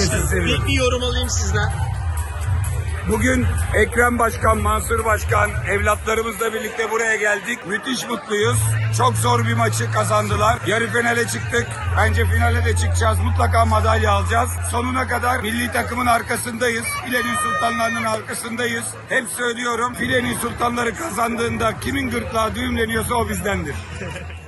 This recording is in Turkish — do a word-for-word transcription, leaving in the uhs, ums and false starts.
sizi seviyorum. Bir, bir yorum alayım sizden. Bugün Ekrem Başkan, Mansur Başkan, evlatlarımızla birlikte buraya geldik. Müthiş mutluyuz. Çok zor bir maçı kazandılar. Yarı finale çıktık. Bence finale de çıkacağız. Mutlaka madalya alacağız. Sonuna kadar milli takımın arkasındayız. Filenin sultanlarının arkasındayız. Hep söylüyorum. Filenin sultanları kazandığında kimin gırtlağı düğümleniyorsa o bizdendir.